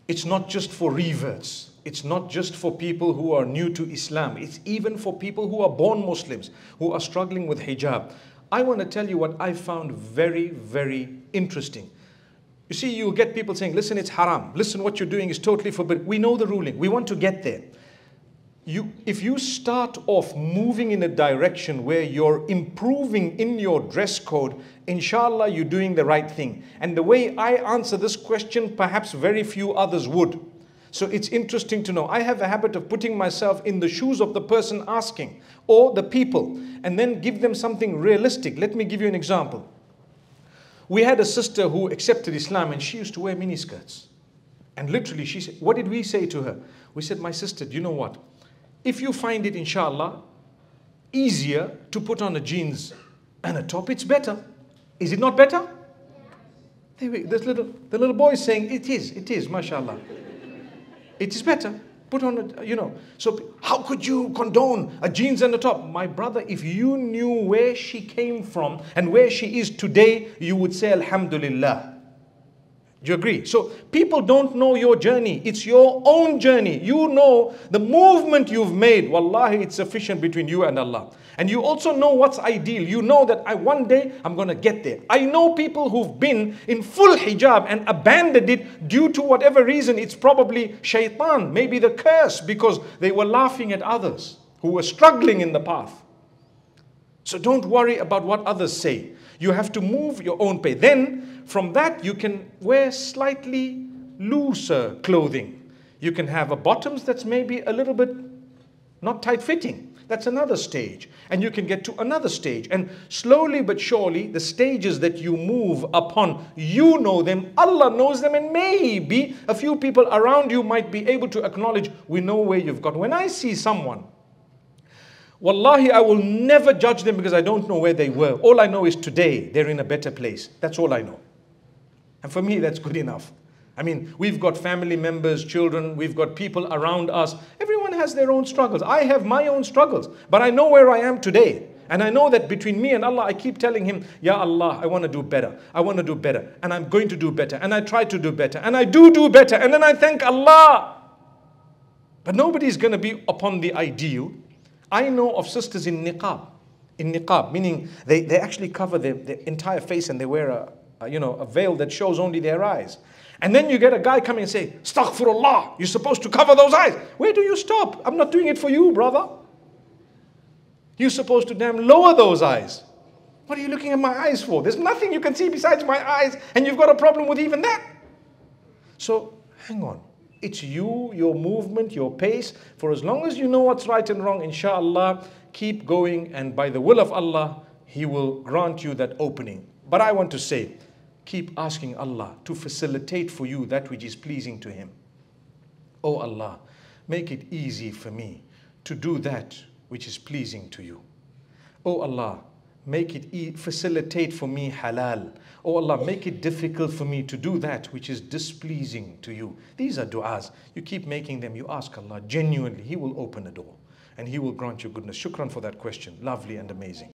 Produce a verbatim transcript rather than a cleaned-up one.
It's not just for reverts. It's not just for people who are new to Islam. It's even for people who are born Muslims, who are struggling with hijab. I want to tell you what I found very, very interesting. You see, you get people saying, listen, it's haram. Listen, what you're doing is totally forbidden. We know the ruling. We want to get there. You, if you start off moving in a direction where you're improving in your dress code, inshallah, you're doing the right thing. And the way I answer this question, perhaps very few others would. So it's interesting to know. I have a habit of putting myself in the shoes of the person asking or the people and then give them something realistic. Let me give you an example. We had a sister who accepted Islam and she used to wear miniskirts. And literally she said, what did we say to her? We said, my sister, do you know what? If you find it, inshallah, easier to put on a jeans and a top, it's better. Is it not better? There we, this little, the little boy is saying, it is, it is, mashallah. It is better. Put on a, you know. So how could you condone a jeans and a top? My brother, if you knew where she came from and where she is today, you would say, Alhamdulillah. Do you agree? So people don't know your journey. It's your own journey. You know the movement you've made. Wallahi, it's sufficient between you and Allah. And you also know what's ideal. You know that I one day I'm going to get there. I know people who've been in full hijab and abandoned it due to whatever reason. It's probably shaitan, maybe the curse, because they were laughing at others who were struggling in the path. So don't worry about what others say. You have to move your own pace. Then from that you can wear slightly looser clothing. You can have a bottoms that's maybe a little bit not tight fitting. That's another stage. And you can get to another stage. And slowly but surely, the stages that you move upon, you know them, Allah knows them, and maybe a few people around you might be able to acknowledge, we know where you've got. When I see someone, wallahi, I will never judge them because I don't know where they were. All I know is today, they're in a better place. That's all I know. And for me, that's good enough. I mean, we've got family members, children, we've got people around us. Everyone has their own struggles. I have my own struggles, but I know where I am today. And I know that between me and Allah, I keep telling Him, Ya Allah, I want to do better. I want to do better. And I'm going to do better. And I try to do better. And I do do better. And then I thank Allah. But nobody's going to be upon the ideal. I know of sisters in niqab. In niqab, meaning they, they actually cover their, their entire face and they wear a, a, you know, a veil that shows only their eyes. And then you get a guy coming and say, Astaghfirullah, you're supposed to cover those eyes. Where do you stop? I'm not doing it for you, brother. You're supposed to damn lower those eyes. What are you looking at my eyes for? There's nothing you can see besides my eyes, and you've got a problem with even that. So, hang on. It's you, your movement, your pace. For as long as you know what's right and wrong, inshallah, keep going, and by the will of Allah, He will grant you that opening. But I want to say, keep asking Allah to facilitate for you that which is pleasing to Him. Oh Allah, make it easy for me to do that which is pleasing to you. Oh Allah, make it e facilitate for me halal. Oh Allah, make it difficult for me to do that which is displeasing to you. These are du'as. You keep making them. You ask Allah genuinely. He will open a door and He will grant you goodness. Shukran for that question. Lovely and amazing.